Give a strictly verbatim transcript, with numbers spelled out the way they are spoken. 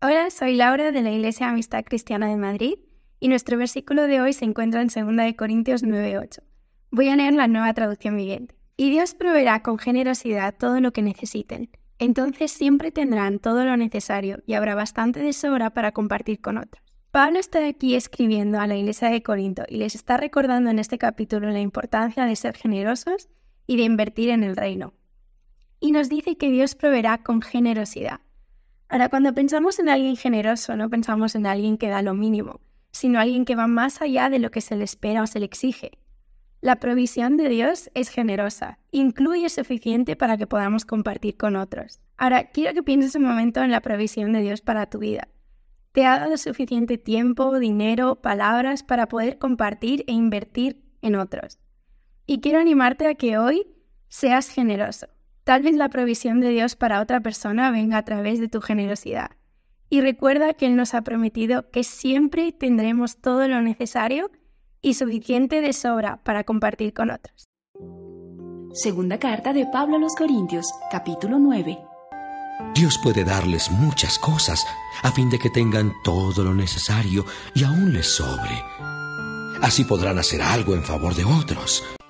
Hola, soy Laura de la Iglesia Amistad Cristiana de Madrid y nuestro versículo de hoy se encuentra en segunda de Corintios nueve ocho. Voy a leer la Nueva Traducción Viviente. Y Dios proveerá con generosidad todo lo que necesiten. Entonces siempre tendrán todo lo necesario y habrá bastante de sobra para compartir con otros. Pablo está aquí escribiendo a la Iglesia de Corinto y les está recordando en este capítulo la importancia de ser generosos y de invertir en el reino. Y nos dice que Dios proveerá con generosidad. Ahora, cuando pensamos en alguien generoso, no pensamos en alguien que da lo mínimo, sino alguien que va más allá de lo que se le espera o se le exige. La provisión de Dios es generosa, incluye suficiente para que podamos compartir con otros. Ahora, quiero que pienses un momento en la provisión de Dios para tu vida. ¿Te ha dado suficiente tiempo, dinero, palabras para poder compartir e invertir en otros? Y quiero animarte a que hoy seas generoso. Tal vez la provisión de Dios para otra persona venga a través de tu generosidad. Y recuerda que Él nos ha prometido que siempre tendremos todo lo necesario y suficiente de sobra para compartir con otros. Segunda carta de Pablo a los Corintios, capítulo nueve. Dios puede darles muchas cosas a fin de que tengan todo lo necesario y aún les sobre. Así podrán hacer algo en favor de otros.